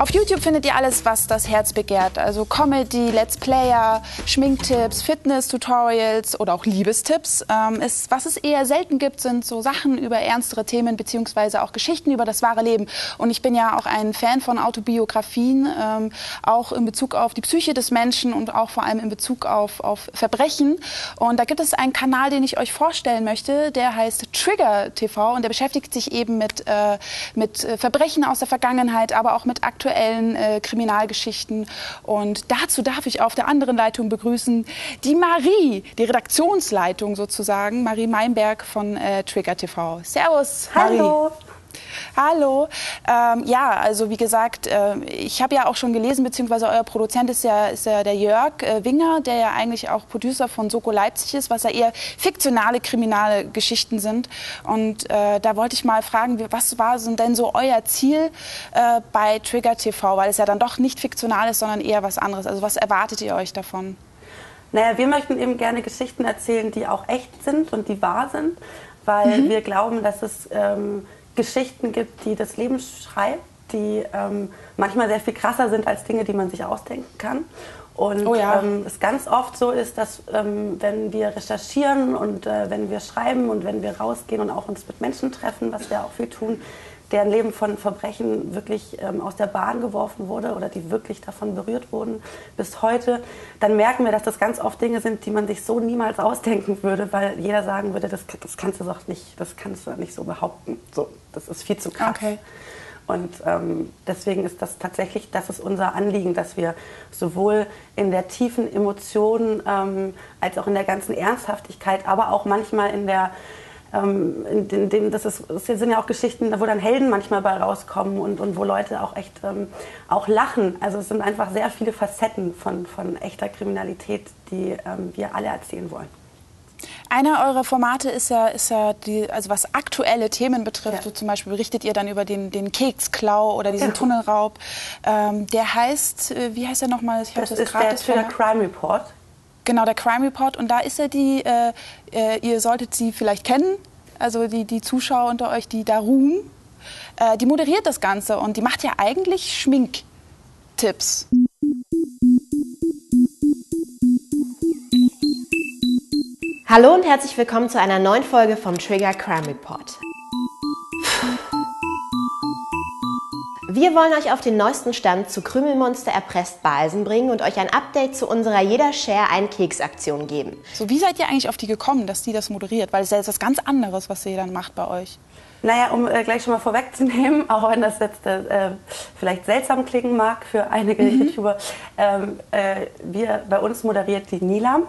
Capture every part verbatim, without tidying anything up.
Auf YouTube findet ihr alles, was das Herz begehrt. Also Comedy, Let's Player, Schminktipps, Fitness-Tutorials oder auch Liebestipps. Ähm, es, was es eher selten gibt, sind so Sachen über ernstere Themen beziehungsweise auch Geschichten über das wahre Leben. Und ich bin ja auch ein Fan von Autobiografien, ähm, auch in Bezug auf die Psyche des Menschen und auch vor allem in Bezug auf, auf Verbrechen. Und da gibt es einen Kanal, den ich euch vorstellen möchte, der heißt Trigger T V und der beschäftigt sich eben mit, äh, mit Verbrechen aus der Vergangenheit, aber auch mit aktuellen äh, Kriminalgeschichten. Und dazu darf ich auf der anderen Leitung begrüßen die Marie, die Redaktionsleitung sozusagen, Marie Meinberg von äh, Trigger T V. Servus, Marie. Hallo. Hallo. Ähm, ja, also wie gesagt, äh, ich habe ja auch schon gelesen, beziehungsweise euer Produzent ist ja, ist ja der Jörg äh, Winger, der ja eigentlich auch Producer von Soko Leipzig ist, was ja eher fiktionale kriminale Geschichten sind. Und äh, da wollte ich mal fragen, was war denn so euer Ziel äh, bei Trigger T V? Weil es ja dann doch nicht fiktional ist, sondern eher was anderes. Also was erwartet ihr euch davon? Naja, wir möchten eben gerne Geschichten erzählen, die auch echt sind und die wahr sind, weil mhm. wir glauben, dass es ähm, Geschichten gibt, die das Leben schreibt, die ähm, manchmal sehr viel krasser sind als Dinge, die man sich ausdenken kann. Und oh ja. ähm, es ganz oft so ist, dass ähm, wenn wir recherchieren und äh, wenn wir schreiben und wenn wir rausgehen und auch uns mit Menschen treffen, was wir auch viel tun, deren Leben von Verbrechen wirklich ähm, aus der Bahn geworfen wurde oder die wirklich davon berührt wurden bis heute, dann merken wir, dass das ganz oft Dinge sind, die man sich so niemals ausdenken würde, weil jeder sagen würde, das, das kannst du doch nicht, das kannst du nicht so behaupten. So, das ist viel zu krass. Okay. Und ähm, deswegen ist das tatsächlich, das ist unser Anliegen, dass wir sowohl in der tiefen Emotion ähm, als auch in der ganzen Ernsthaftigkeit, aber auch manchmal in der Ähm, in dem, das, ist, das sind ja auch Geschichten, wo dann Helden manchmal bei rauskommen und, und wo Leute auch echt ähm, auch lachen. Also es sind einfach sehr viele Facetten von, von echter Kriminalität, die ähm, wir alle erzählen wollen. Einer eurer Formate ist ja, ist ja die, also was aktuelle Themen betrifft, ja. so zum Beispiel berichtet ihr dann über den, den Keksklau oder diesen ja. Tunnelraub. Ähm, der heißt, wie heißt er nochmal? Ich das, das ist der Trigger Crime Report. Genau, der Crime Report. Und da ist ja die, äh, äh, ihr solltet sie vielleicht kennen, also die, die Zuschauer unter euch, die Darum, äh, die moderiert das Ganze und die macht ja eigentlich Schminktipps. Hallo und herzlich willkommen zu einer neuen Folge vom Trigger Crime Report. Wir wollen euch auf den neuesten Stand zu Krümelmonster erpresst Balsen bringen und euch ein Update zu unserer Jeder Share ein Keks-Aktion geben. So, wie seid ihr eigentlich auf die gekommen, dass die das moderiert? Weil es ist ja jetzt was ganz anderes, was sie dann macht bei euch. Naja, um äh, gleich schon mal vorwegzunehmen, auch wenn das jetzt äh, vielleicht seltsam klingen mag für einige mhm. YouTuber, ähm, äh, wir, bei uns moderiert die Nilam.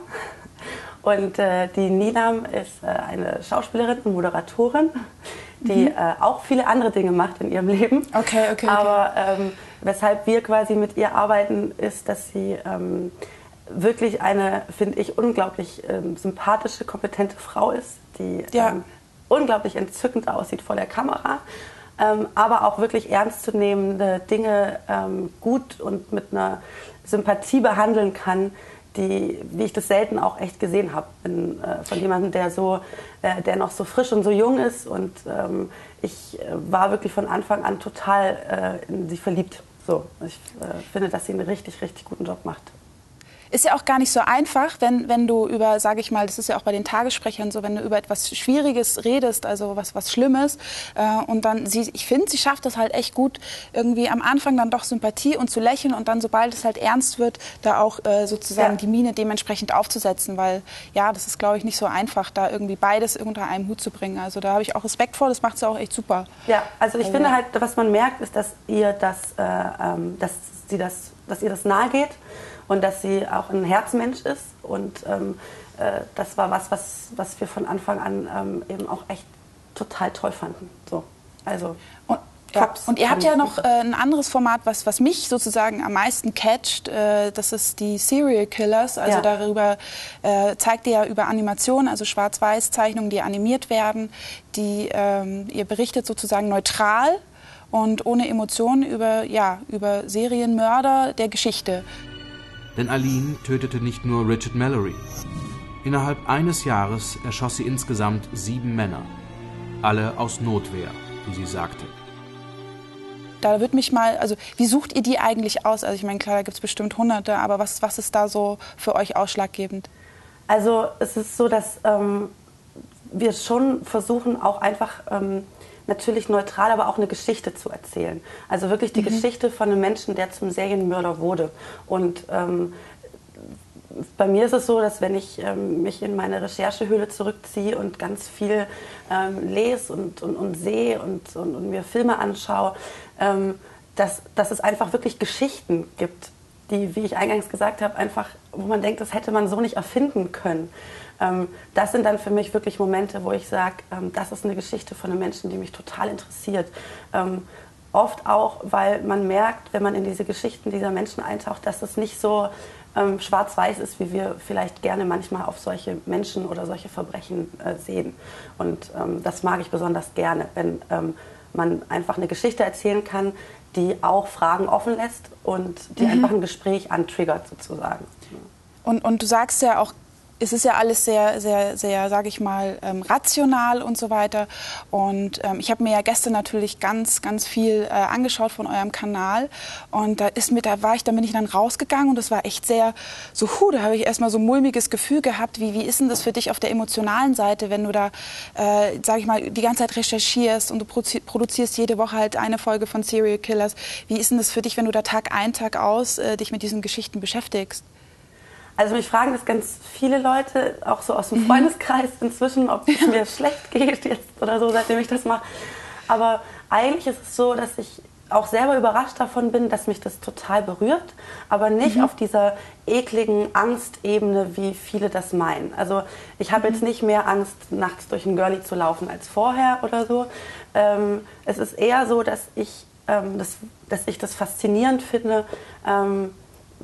Und äh, die Nilam ist äh, eine Schauspielerin und Moderatorin, die mhm. äh, auch viele andere Dinge macht in ihrem Leben. Okay, okay. Aber ähm, weshalb wir quasi mit ihr arbeiten, ist, dass sie ähm, wirklich eine, finde ich, unglaublich ähm, sympathische, kompetente Frau ist, die ja. ähm, unglaublich entzückend aussieht vor der Kamera, ähm, aber auch wirklich ernstzunehmende Dinge ähm, gut und mit einer Sympathie behandeln kann, die, wie ich das selten auch echt gesehen habe, äh, von jemandem, der so, äh, der noch so frisch und so jung ist. Und ähm, ich äh, war wirklich von Anfang an total äh, in sie verliebt. So, ich äh, finde, dass sie einen richtig, richtig guten Job macht. Ist ja auch gar nicht so einfach, wenn, wenn du über, sage ich mal, das ist ja auch bei den Tagessprechern so, wenn du über etwas Schwieriges redest, also was, was Schlimmes, äh, und dann, sie, ich finde, sie schafft das halt echt gut, irgendwie am Anfang dann doch Sympathie und zu lächeln und dann, sobald es halt ernst wird, da auch äh, sozusagen ja. die Miene dementsprechend aufzusetzen, weil, ja, das ist, glaube ich, nicht so einfach, da irgendwie beides unter einem Hut zu bringen. Also da habe ich auch Respekt vor, das macht sie auch echt super. Ja, also ich also, finde halt, was man merkt, ist, dass ihr das, äh, ähm, dass sie das, dass ihr das nahe geht. Und dass sie auch ein Herzmensch ist. Und ähm, äh, das war was, was, was wir von Anfang an ähm, eben auch echt total toll fanden. So, also, und, ja. und ihr habt ja noch äh, ein anderes Format, was, was mich sozusagen am meisten catcht. Äh, das ist die Serial Killers. Also ja. darüber äh, zeigt ihr ja über Animationen, also Schwarz-Weiß-Zeichnungen, die animiert werden. Die, ähm, ihr berichtet sozusagen neutral und ohne Emotionen über, ja, über Serienmörder der Geschichte. Denn Aline tötete nicht nur Richard Mallory. Innerhalb eines Jahres erschoss sie insgesamt sieben Männer. Alle aus Notwehr, wie sie sagte. Da würde mich mal, also wie sucht ihr die eigentlich aus? Also ich meine, klar, da gibt es bestimmt Hunderte, aber was, was ist da so für euch ausschlaggebend? Also es ist so, dass ähm, wir schon versuchen, auch einfach ähm, natürlich neutral, aber auch eine Geschichte zu erzählen. Also wirklich die mhm. Geschichte von einem Menschen, der zum Serienmörder wurde. Und ähm, bei mir ist es so, dass wenn ich ähm, mich in meine Recherchehöhle zurückziehe und ganz viel ähm, lese und, und, und sehe und, und, und mir Filme anschaue, ähm, dass, dass es einfach wirklich Geschichten gibt, die, wie ich eingangs gesagt habe, einfach, wo man denkt, das hätte man so nicht erfinden können. Ähm, das sind dann für mich wirklich Momente, wo ich sage, ähm, das ist eine Geschichte von einem Menschen, die mich total interessiert. Ähm, oft auch, weil man merkt, wenn man in diese Geschichten dieser Menschen eintaucht, dass es nicht so ähm, schwarz-weiß ist, wie wir vielleicht gerne manchmal auf solche Menschen oder solche Verbrechen äh, sehen. Und ähm, das mag ich besonders gerne, wenn ähm, man einfach eine Geschichte erzählen kann, die auch Fragen offen lässt und die mhm. einfach ein Gespräch antriggert sozusagen. Und, und du sagst ja auch, es ist ja alles sehr, sehr, sehr, sage ich mal, ähm, rational und so weiter. Und ähm, ich habe mir ja gestern natürlich ganz, ganz viel äh, angeschaut von eurem Kanal. Und da ist mir, da war ich, da bin ich dann rausgegangen und das war echt sehr so, hu, da habe ich erstmal so ein mulmiges Gefühl gehabt. Wie, wie ist denn das für dich auf der emotionalen Seite, wenn du da, äh, sage ich mal, die ganze Zeit recherchierst und du produzierst jede Woche halt eine Folge von Serial Killers. Wie ist denn das für dich, wenn du da Tag ein, Tag aus äh, dich mit diesen Geschichten beschäftigst? Also mich fragen das ganz viele Leute, auch so aus dem Freundeskreis inzwischen, ob es mir schlecht geht jetzt oder so, seitdem ich das mache. Aber eigentlich ist es so, dass ich auch selber überrascht davon bin, dass mich das total berührt, aber nicht mhm. auf dieser ekligen Angstebene, wie viele das meinen. Also ich habe mhm. jetzt nicht mehr Angst, nachts durch ein Girlie zu laufen als vorher oder so. Ähm, es ist eher so, dass ich, ähm, das, dass ich das faszinierend finde, ähm,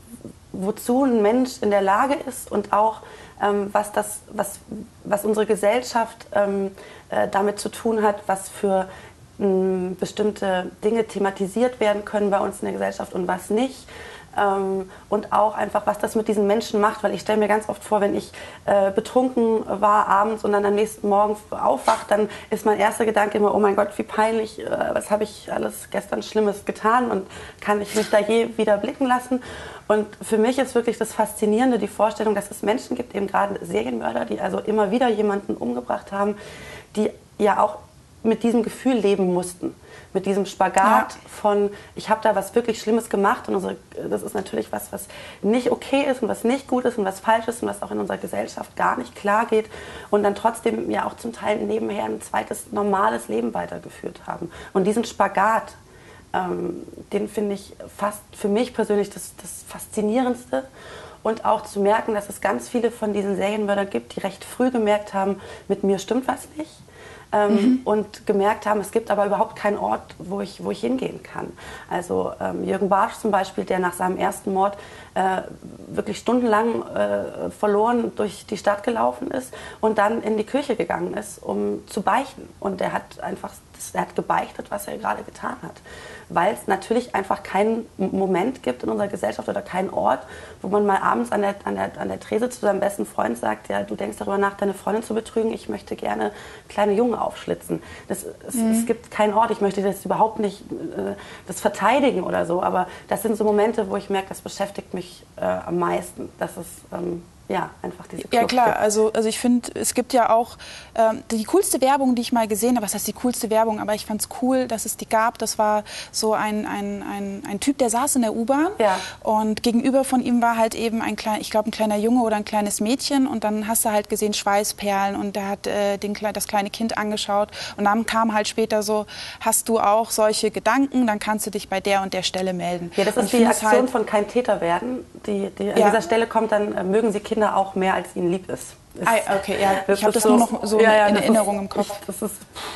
wozu ein Mensch in der Lage ist und auch ähm, was, das, was, was unsere Gesellschaft ähm, äh, damit zu tun hat, was für ähm, bestimmte Dinge thematisiert werden können bei uns in der Gesellschaft und was nicht. Ähm, und auch einfach, was das mit diesen Menschen macht, weil ich stelle mir ganz oft vor, wenn ich äh, betrunken war abends und dann am nächsten Morgen aufwache, dann ist mein erster Gedanke immer, oh mein Gott, wie peinlich, äh, was habe ich alles gestern Schlimmes getan und kann ich mich da je wieder blicken lassen? Und für mich ist wirklich das Faszinierende die Vorstellung, dass es Menschen gibt, eben gerade Serienmörder, die also immer wieder jemanden umgebracht haben, die ja auch mit diesem Gefühl leben mussten. Mit diesem Spagat ja. von, ich habe da was wirklich Schlimmes gemacht und unsere, das ist natürlich was, was nicht okay ist und was nicht gut ist und was falsch ist und was auch in unserer Gesellschaft gar nicht klar geht und dann trotzdem ja auch zum Teil nebenher ein zweites normales Leben weitergeführt haben. Und diesen Spagat, ähm, den finde ich fast für mich persönlich das, das Faszinierendste. Und auch zu merken, dass es ganz viele von diesen Serienmördern gibt, die recht früh gemerkt haben, mit mir stimmt was nicht. Ähm, mhm. Und gemerkt haben, es gibt aber überhaupt keinen Ort, wo ich, wo ich hingehen kann. Also ähm, Jürgen Bartsch zum Beispiel, der nach seinem ersten Mord äh, wirklich stundenlang äh, verloren durch die Stadt gelaufen ist und dann in die Kirche gegangen ist, um zu beichten. Und er hat einfach, er hat gebeichtet, was er gerade getan hat. Weil es natürlich einfach keinen Moment gibt in unserer Gesellschaft oder keinen Ort, wo man mal abends an der, an der, an der Trese zu seinem besten Freund sagt, ja, du denkst darüber nach, deine Freundin zu betrügen, ich möchte gerne kleine Jungen aufschlitzen. Das, es, mhm. es gibt keinen Ort, ich möchte das überhaupt nicht äh, das verteidigen oder so, aber das sind so Momente, wo ich merke, das beschäftigt mich äh, am meisten. Das ist ähm, ja, einfach diese Kluft. Ja klar, also, also ich finde, es gibt ja auch ähm, die coolste Werbung, die ich mal gesehen habe, was heißt die coolste Werbung, aber ich fand es cool, dass es die gab, das war so ein, ein, ein, ein Typ, der saß in der U-Bahn ja. und gegenüber von ihm war halt eben ein kleiner, ich glaube ein kleiner Junge oder ein kleines Mädchen und dann hast du halt gesehen Schweißperlen und der hat äh, den, das kleine Kind angeschaut und dann kam halt später so, hast du auch solche Gedanken, dann kannst du dich bei der und der Stelle melden. Ja, das ist die Aktion halt von Kein Täter werden, die, die an ja. dieser Stelle kommt, dann äh, mögen sie Kinder auch mehr, als ihnen lieb ist. ist ah, okay, ja, ich habe das so, nur noch so ja, ja, in Erinnerung ist, im Kopf. Ich, das ist,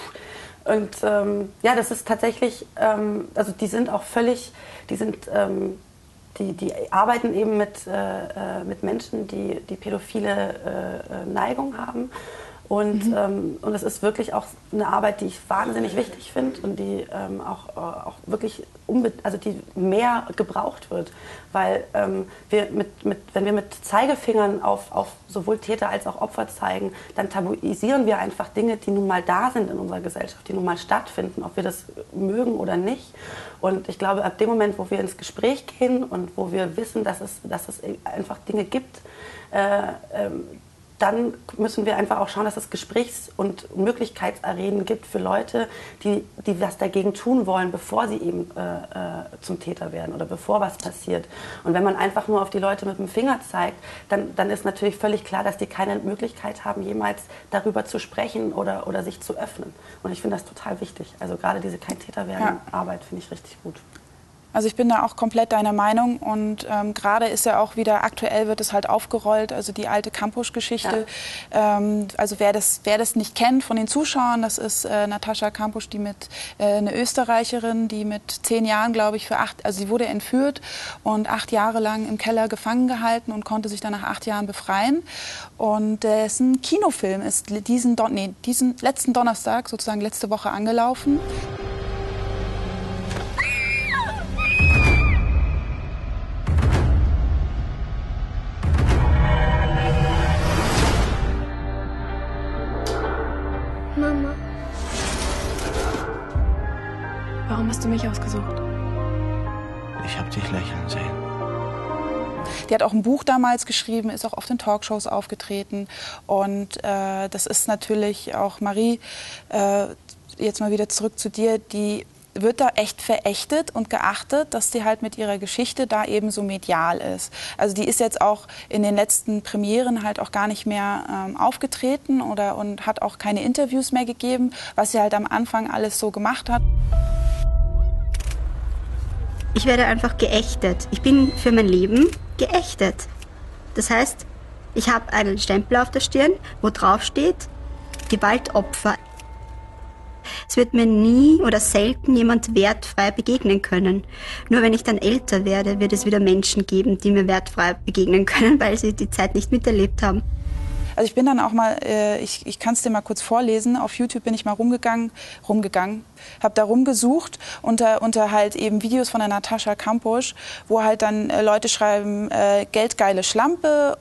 und ähm, ja, das ist tatsächlich, ähm, also die sind auch völlig, die sind, ähm, die, die arbeiten eben mit, äh, mit Menschen, die, die pädophile äh, Neigung haben. Und, mhm. ähm, und es ist wirklich auch eine Arbeit, die ich wahnsinnig wichtig finde und die ähm, auch, auch wirklich unbe also die mehr gebraucht wird. Weil ähm, wir mit, mit, wenn wir mit Zeigefingern auf, auf sowohl Täter als auch Opfer zeigen, dann tabuisieren wir einfach Dinge, die nun mal da sind in unserer Gesellschaft, die nun mal stattfinden, ob wir das mögen oder nicht. Und ich glaube, ab dem Moment, wo wir ins Gespräch gehen und wo wir wissen, dass es, dass es einfach Dinge gibt, äh, ähm, dann müssen wir einfach auch schauen, dass es Gesprächs- und Möglichkeitsarenen gibt für Leute, die, die was dagegen tun wollen, bevor sie eben äh, zum Täter werden oder bevor was passiert. Und wenn man einfach nur auf die Leute mit dem Finger zeigt, dann, dann ist natürlich völlig klar, dass die keine Möglichkeit haben, jemals darüber zu sprechen oder, oder sich zu öffnen. Und ich finde das total wichtig. Also gerade diese Kein-Täter-werden-Arbeit ja. finde ich richtig gut. Also ich bin da auch komplett deiner Meinung und ähm, gerade ist ja auch wieder, aktuell wird es halt aufgerollt, also die alte Kampusch-Geschichte. Ja. Ähm, also wer das, wer das nicht kennt von den Zuschauern, das ist äh, Natascha Kampusch, die mit, äh, eine Österreicherin, die mit zehn Jahren, glaube ich, für acht, also sie wurde entführt und acht Jahre lang im Keller gefangen gehalten und konnte sich dann nach acht Jahren befreien. Und äh, es ist ein Kinofilm, ist diesen, Don nee, diesen letzten Donnerstag, sozusagen letzte Woche angelaufen. Mama. Warum hast du mich ausgesucht? Ich hab dich lächeln sehen. Die hat auch ein Buch damals geschrieben, ist auch oft in Talkshows aufgetreten. Und äh, das ist natürlich auch, Marie, äh, jetzt mal wieder zurück zu dir, die wird da echt verächtet und geachtet, dass sie halt mit ihrer Geschichte da eben so medial ist. Also die ist jetzt auch in den letzten Premieren halt auch gar nicht mehr ähm, aufgetreten oder, und hat auch keine Interviews mehr gegeben, was sie halt am Anfang alles so gemacht hat. Ich werde einfach geächtet. Ich bin für mein Leben geächtet. Das heißt, ich habe einen Stempel auf der Stirn, wo drauf steht, Gewaltopfer. Es wird mir nie oder selten jemand wertfrei begegnen können. Nur wenn ich dann älter werde, wird es wieder Menschen geben, die mir wertfrei begegnen können, weil sie die Zeit nicht miterlebt haben. Also ich bin dann auch mal, äh, ich, ich kann es dir mal kurz vorlesen, auf YouTube bin ich mal rumgegangen, rumgegangen, habe da rumgesucht unter, unter halt eben Videos von der Natascha Kampusch, wo halt dann äh, Leute schreiben, äh, geldgeile Schlampe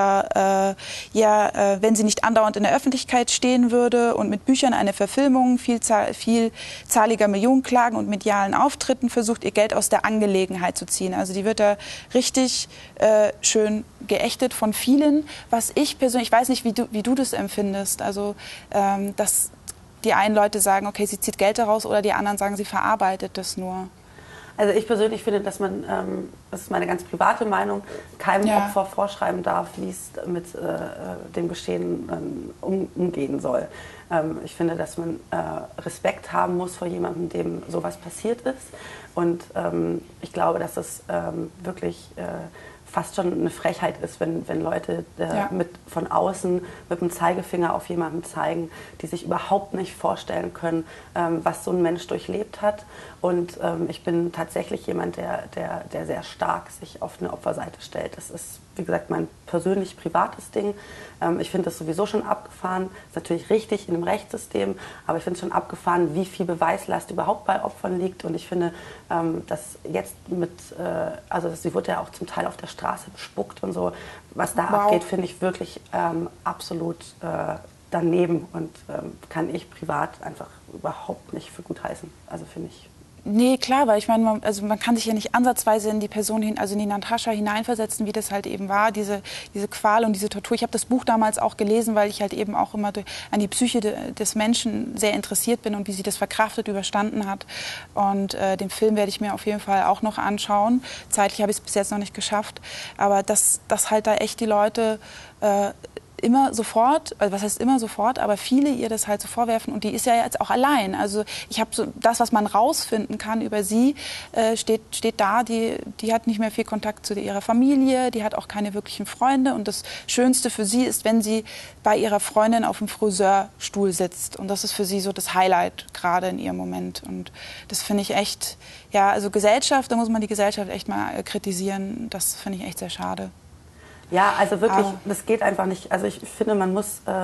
oder äh, ja, äh, wenn sie nicht andauernd in der Öffentlichkeit stehen würde und mit Büchern eine Verfilmung, vielzahl, vielzahliger Millionenklagen und medialen Auftritten versucht, ihr Geld aus der Angelegenheit zu ziehen. Also die wird da richtig äh, schön geächtet von vielen, was ich persönlich, ich weiß nicht, wie du, wie du das empfindest, also ähm, dass die einen Leute sagen, okay, sie zieht Geld daraus oder die anderen sagen, sie verarbeitet das nur. Also ich persönlich finde, dass man, ähm, das ist meine ganz private Meinung, keinem ja. Opfer vorschreiben darf, wie es mit äh, dem Geschehen ähm, um, umgehen soll. Ähm, ich finde, dass man äh, Respekt haben muss vor jemandem, dem sowas passiert ist. Und ähm, ich glaube, dass es ähm, wirklich äh, fast schon eine Frechheit ist, wenn, wenn Leute äh, ja. mit, von außen mit dem Zeigefinger auf jemanden zeigen, die sich überhaupt nicht vorstellen können, ähm, was so ein Mensch durchlebt hat. Und ähm, ich bin tatsächlich jemand, der, der, der sehr stark sich auf eine Opferseite stellt. Das ist, wie gesagt, mein persönlich privates Ding. Ähm, ich finde das sowieso schon abgefahren. Ist natürlich richtig in dem Rechtssystem, aber ich finde es schon abgefahren, wie viel Beweislast überhaupt bei Opfern liegt. Und ich finde, ähm, dass jetzt mit, äh, also sie wurde ja auch zum Teil auf der Straße bespuckt und so, was da wow. abgeht, finde ich wirklich ähm, absolut äh, daneben und ähm, kann ich privat einfach überhaupt nicht für gut heißen. Also finde ich. Nee, klar, weil ich meine, man, also man kann sich ja nicht ansatzweise in die Person, hin, also in die Natascha hineinversetzen, wie das halt eben war, diese, diese Qual und diese Tortur. Ich habe das Buch damals auch gelesen, weil ich halt eben auch immer durch, an die Psyche de, des Menschen sehr interessiert bin und wie sie das verkraftet, überstanden hat. Und äh, den Film werde ich mir auf jeden Fall auch noch anschauen. Zeitlich habe ich es bis jetzt noch nicht geschafft. Aber dass, dass halt da echt die Leute äh, immer sofort, also was heißt immer sofort, aber viele ihr das halt so vorwerfen und die ist ja jetzt auch allein. Also ich habe so das, was man rausfinden kann über sie, äh, steht, steht da, die, die hat nicht mehr viel Kontakt zu ihrer Familie, die hat auch keine wirklichen Freunde und das Schönste für sie ist, wenn sie bei ihrer Freundin auf dem Friseurstuhl sitzt und das ist für sie so das Highlight gerade in ihrem Moment und das finde ich echt, ja, also Gesellschaft, da muss man die Gesellschaft echt mal kritisieren, das finde ich echt sehr schade. Ja, also wirklich, aber das geht einfach nicht. Also ich finde, man muss ähm,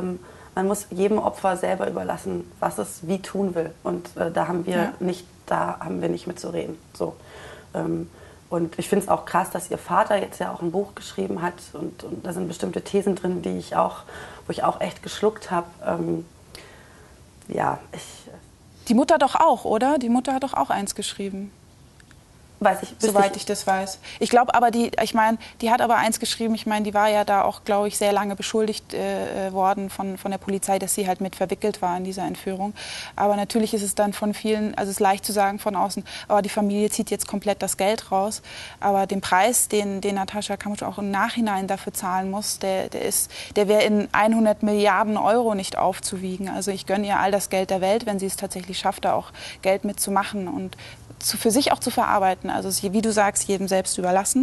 man muss jedem Opfer selber überlassen, was es wie tun will. Und äh, da haben wir ja. nicht, da haben wir nicht mitzureden. So. Ähm, und ich finde es auch krass, dass ihr Vater jetzt ja auch ein Buch geschrieben hat und, und da sind bestimmte Thesen drin, die ich auch, wo ich auch echt geschluckt habe. Ähm, ja, ich. Die Mutter doch auch, oder? Die Mutter hat doch auch eins geschrieben. Weiß ich, soweit ich das weiß. Ich glaube aber, die, ich meine, die hat aber eins geschrieben, ich meine, die war ja da auch, glaube ich, sehr lange beschuldigt äh, worden von, von der Polizei, dass sie halt mit verwickelt war in dieser Entführung. Aber natürlich ist es dann von vielen, also es ist leicht zu sagen von außen, aber die Familie zieht jetzt komplett das Geld raus. Aber den Preis, den, den Natascha Kampusch auch im Nachhinein dafür zahlen muss, der, der, ist, der wäre in hundert Milliarden Euro nicht aufzuwiegen. Also ich gönne ihr all das Geld der Welt, wenn sie es tatsächlich schafft, da auch Geld mitzumachen und zu, für sich auch zu verarbeiten. Also wie du sagst, jedem selbst überlassen.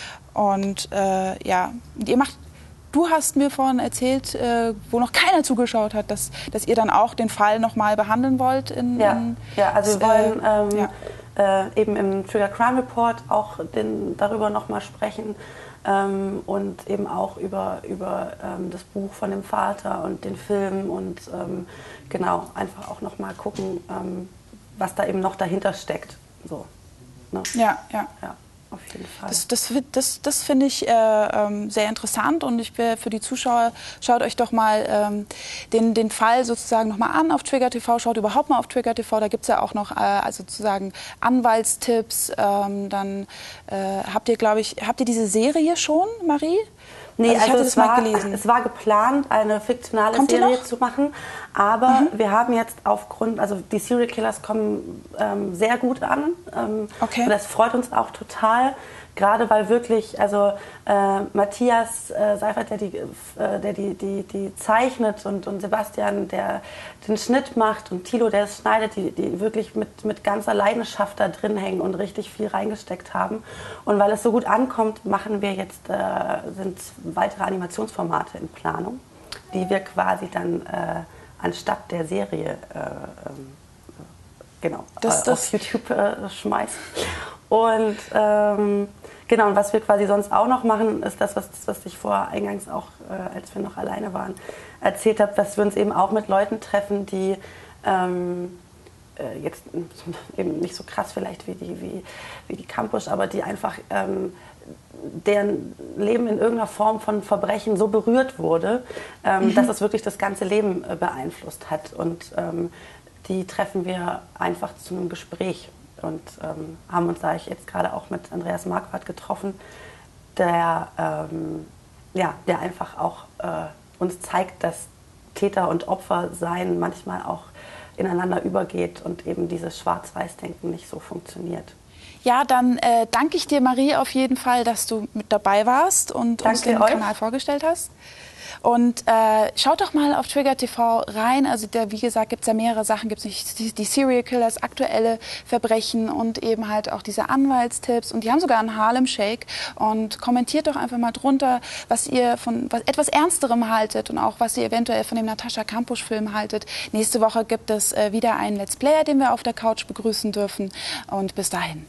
Und äh, ja, ihr macht, du hast mir vorhin erzählt, äh, wo noch keiner zugeschaut hat, dass, dass ihr dann auch den Fall noch mal behandeln wollt. In, ja. in, ja, also wir wollen ähm, ja. äh, eben im Trigger Crime Report auch den, darüber noch mal sprechen ähm, und eben auch über, über ähm, das Buch von dem Vater und den Film und ähm, genau, einfach auch noch mal gucken, ähm, was da eben noch dahinter steckt. So, ne? Ja, ja. Ja, auf jeden Fall. Das, das, das, das finde ich äh, ähm, sehr interessant und ich will für die Zuschauer, schaut euch doch mal ähm, den, den Fall sozusagen noch mal an auf Trigger T V, schaut überhaupt mal auf Trigger T V, da gibt es ja auch noch äh, also sozusagen Anwaltstipps, ähm, dann äh, habt ihr, glaube ich, habt ihr diese Serie schon, Marie? Nee, also, ich also hatte es, das mal war, gelesen. es war geplant, eine fiktionale Kommt Serie zu machen, aber mhm. wir haben jetzt aufgrund, also die Serial Killers kommen ähm, sehr gut an ähm, okay. und das freut uns auch total, gerade weil wirklich, also äh, Matthias äh, Seifert, der, die, äh, der die, die, die zeichnet und, und Sebastian, der den Schnitt macht und Thilo, der es schneidet, die, die wirklich mit, mit ganzer Leidenschaft da drin hängen und richtig viel reingesteckt haben. Und weil es so gut ankommt, machen wir jetzt, äh, sind weitere Animationsformate in Planung, die wir quasi dann äh, anstatt der Serie äh, äh, genau, das, äh, das auf YouTube äh, schmeißen. Und ähm, genau, und was wir quasi sonst auch noch machen, ist das, was, was ich vor eingangs auch, äh, als wir noch alleine waren, erzählt habe, dass wir uns eben auch mit Leuten treffen, die ähm, äh, jetzt eben nicht so krass vielleicht wie die, wie, wie die Kampusch, aber die einfach, ähm, deren Leben in irgendeiner Form von Verbrechen so berührt wurde, ähm, mhm. dass es wirklich das ganze Leben äh, beeinflusst hat. Und ähm, die treffen wir einfach zu einem Gespräch. Und ähm, haben uns da ich jetzt gerade auch mit Andreas Marquardt getroffen, der, ähm, ja, der einfach auch äh, uns zeigt, dass Täter und Opfer sein manchmal auch ineinander übergeht und eben dieses Schwarz-Weiß-Denken nicht so funktioniert. Ja, dann äh, danke ich dir, Marie, auf jeden Fall, dass du mit dabei warst und danke uns den euch. Kanal vorgestellt hast. Und äh, schaut doch mal auf Trigger T V rein. Also da, wie gesagt, gibt es ja mehrere Sachen. Gibt es die, die Serial Killers, aktuelle Verbrechen und eben halt auch diese Anwaltstipps. Und die haben sogar einen Harlem Shake. Und kommentiert doch einfach mal drunter, was ihr von was, etwas Ernsterem haltet und auch was ihr eventuell von dem Natascha Kampusch Film haltet. Nächste Woche gibt es äh, wieder einen Let's Player, den wir auf der Couch begrüßen dürfen. Und bis dahin.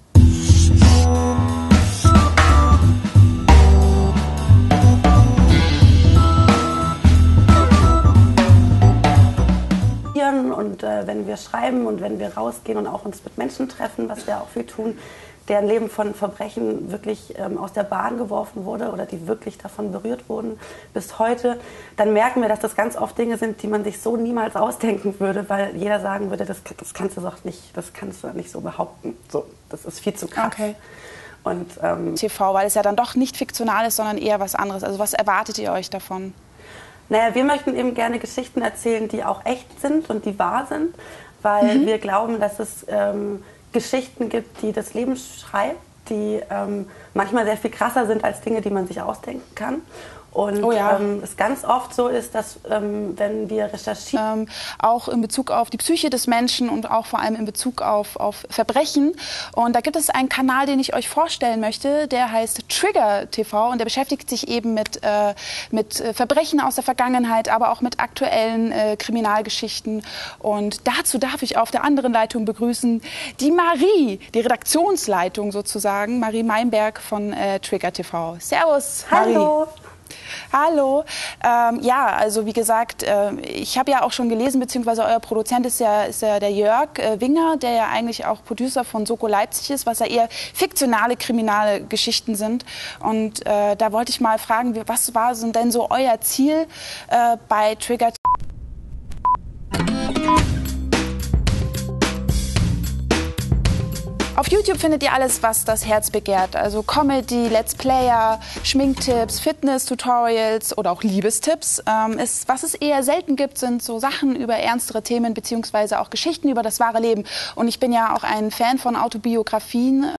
Und äh, wenn wir schreiben und wenn wir rausgehen und auch uns mit Menschen treffen, was wir auch viel tun, deren Leben von Verbrechen wirklich ähm, aus der Bahn geworfen wurde oder die wirklich davon berührt wurden bis heute, dann merken wir, dass das ganz oft Dinge sind, die man sich so niemals ausdenken würde, weil jeder sagen würde, das, das kannst du doch nicht, das kannst du nicht so behaupten. So, das ist viel zu krass. Okay. Und, ähm, T V, weil es ja dann doch nicht fiktional ist, sondern eher was anderes. Also was erwartet ihr euch davon? Naja, wir möchten eben gerne Geschichten erzählen, die auch echt sind und die wahr sind, weil mhm. wir glauben, dass es ähm, Geschichten gibt, die das Leben schreibt, die ähm, manchmal sehr viel krasser sind als Dinge, die man sich ausdenken kann. Und oh ja. ähm, es ganz oft so ist, dass ähm, wenn wir recherchieren... Ähm, auch in Bezug auf die Psyche des Menschen und auch vor allem in Bezug auf, auf Verbrechen. Und da gibt es einen Kanal, den ich euch vorstellen möchte, der heißt Trigger T V und der beschäftigt sich eben mit, äh, mit Verbrechen aus der Vergangenheit, aber auch mit aktuellen äh, Kriminalgeschichten. Und dazu darf ich auf der anderen Leitung begrüßen die Marie, die Redaktionsleitung sozusagen, Marie Meinberg von äh, Trigger T V. Servus, Marie. Hallo. Hallo. Ähm, ja, also wie gesagt, äh, ich habe ja auch schon gelesen, beziehungsweise euer Produzent ist ja, ist ja der Jörg äh, Winger, der ja eigentlich auch Producer von Soko Leipzig ist, was ja eher fiktionale, kriminale Geschichten sind. Und äh, da wollte ich mal fragen, wie, was war denn so euer Ziel äh, bei Trigger? Auf YouTube findet ihr alles, was das Herz begehrt. Also Comedy, Let's Player, Schminktipps, Fitness-Tutorials oder auch Liebestipps. Ähm, ist, was es eher selten gibt, sind so Sachen über ernstere Themen beziehungsweise auch Geschichten über das wahre Leben. Und ich bin ja auch ein Fan von Autobiografien.